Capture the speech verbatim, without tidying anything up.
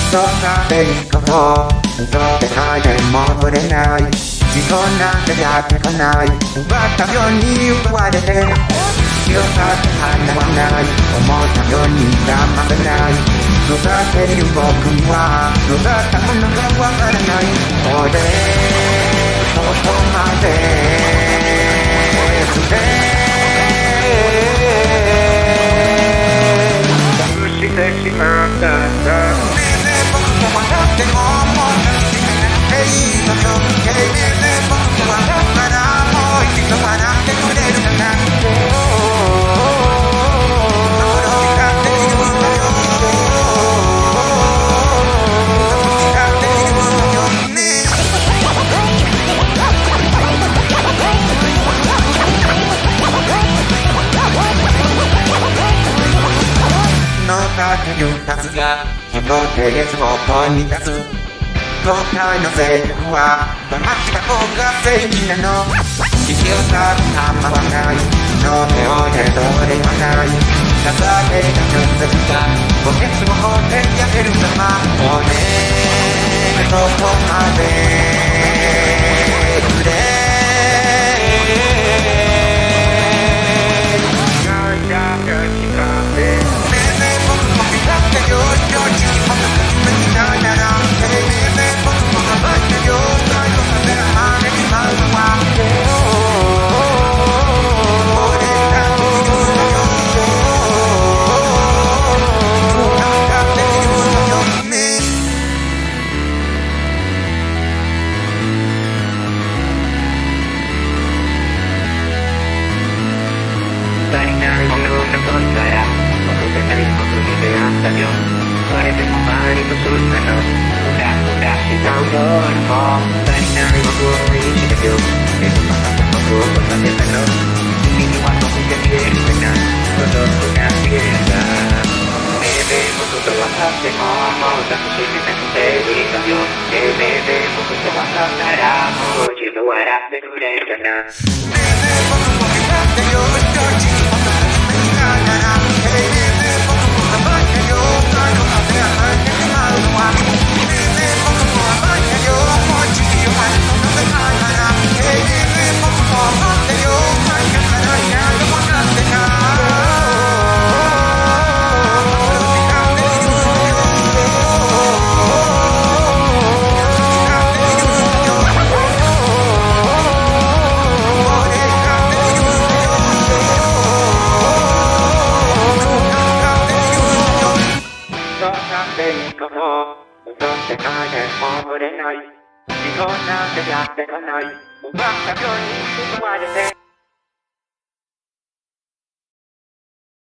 そんなべにここどうでかいで戻れない自分なんてやってこない奪ったように奪われて強さって離わない思ったように我慢せない育てる僕には育ったものがわからない俺ここまでしてしてしまったんだねえねえ僕も笑ってももう楽しめなくていいのよねえねえ僕も笑ったらもう一度笑ってくれるかな言うはずがこの手月をこに出す今回の制服は間違った方が正義なの地球さ構わないの手を手どれはない情けが崩れた墓穴を放ってやれる様おねどこまでくれ世界で戻れない自分なんてやってかない奪ったように奪われて